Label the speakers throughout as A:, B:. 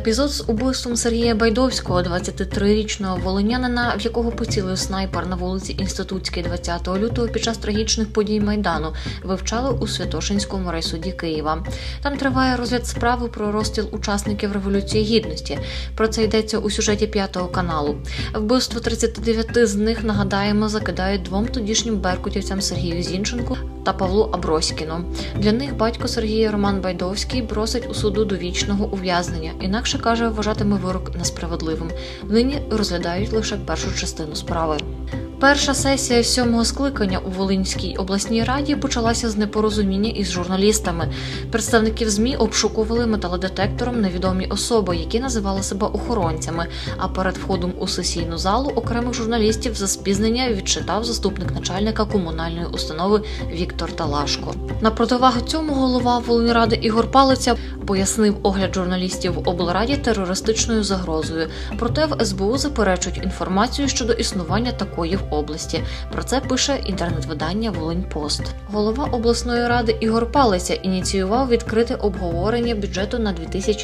A: Епізод з убивством Сергія Байдовського, 23-річного волинянина, в якого поцілив снайпер на вулиці Інститутській 20 лютого під час трагічних подій Майдану, вивчали у Святошинському райсуді Києва. Там триває розгляд справи про розстріл учасників Революції Гідності. Про це йдеться у сюжеті 5 каналу. Вбивство 39 з них, нагадаємо, закидають двом тодішнім беркутівцям Сергію Зінченку та Павлу Аброськіну. Для них батько Сергія Роман Байдовський просить у суду довічного ув'язнення. Інакше, каже, вважатиме вирок несправедливим. Нині розглядають лише першу частину справи. Перша сесія 7-го скликання у Волинській обласній раді почалася з непорозуміння із журналістами. Представників ЗМІ обшукували металодетектором невідомі особи, які називали себе охоронцями, а перед входом у сесійну залу окремих журналістів за спізнення відчитав заступник начальника комунальної установи Віктор Талашко. На противагу цьому голова Волиньради Ігор Палиця пояснив огляд журналістів в облраді терористичною загрозою. Проте в СБУ заперечують інформацію щодо існування такої в області. Про це пише інтернет-видання «Волиньпост». Голова обласної ради Ігор Палиця ініціював відкрите обговорення бюджету на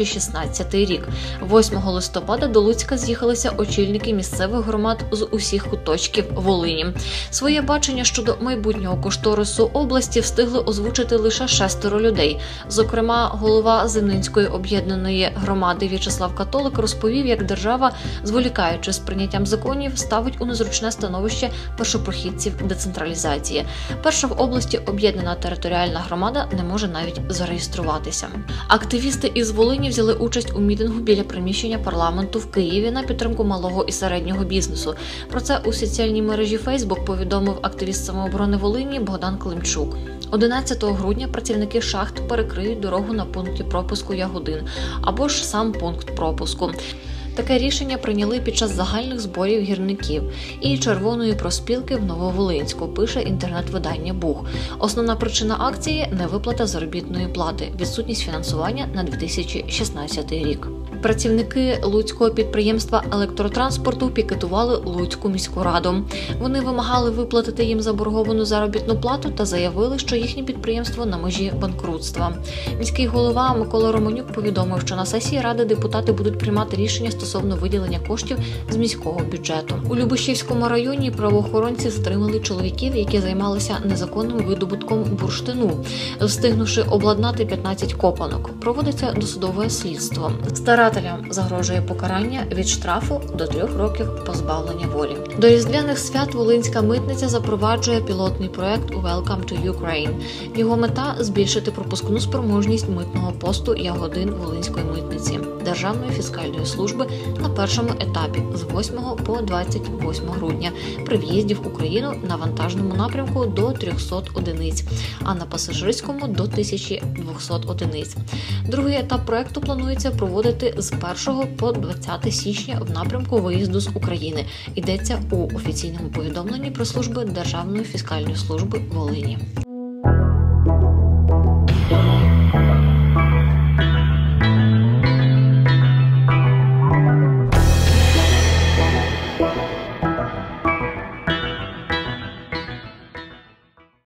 A: 2016 рік. 8 листопада до Луцька з'їхалися очільники місцевих громад з усіх куточків Волині. Своє бачення щодо майбутнього кошторису області встигли озвучити лише 6 людей. Зокрема, голова Зимнинської об'єднаної громади В'ячеслав Католик розповів, як держава, зволікаючи з прийняттям законів, ставить у незручне становище першопрохідців децентралізації. Перша в області об'єднана територіальна громада не може навіть зареєструватися. Активісти із Волині взяли участь у мітингу біля приміщення парламенту в Києві на підтримку малого і середнього бізнесу. Про це у соціальній мережі Facebook повідомив активіст самооборони Волині Богдан Климчук. 11 грудня працівники шахт перекриють дорогу на пункті пропуску Ягодин або ж сам пункт пропуску. Таке рішення прийняли під час загальних зборів гірників і Червоної профспілки в Нововолинську, пише інтернет-видання «Буг». Основна причина акції – невиплата заробітної плати, відсутність фінансування на 2016 рік. Працівники Луцького підприємства електротранспорту пікетували Луцьку міську раду. Вони вимагали виплатити їм заборговану заробітну плату та заявили, що їхнє підприємство на межі банкрутства. Міський голова Микола Романюк повідомив, що на сесії ради депутати будуть приймати рішення стосовно виділення коштів з міського бюджету. У Любешівському районі правоохоронці затримали чоловіків, які займалися незаконним видобутком бурштину, встигнувши обладнати 15 копанок. Проводиться досудове слідство. Старателям загрожує покарання від штрафу до 3 років позбавлення волі. До різдвяних свят Волинська митниця запроваджує пілотний проект «Welcome to Ukraine». Його мета – збільшити пропускну спроможність митного посту Ягодин Волинської митниці Державної фіскальної служби на першому етапі з 8 по 28 грудня при в'їзді в Україну на вантажному напрямку до 300 одиниць, а на пасажирському – до 1200 одиниць. Другий етап проекту планується проводити з 1 по 20 січня в напрямку виїзду з України. Йдеться у офіційному повідомленні про служби Державної фіскальної служби Волині.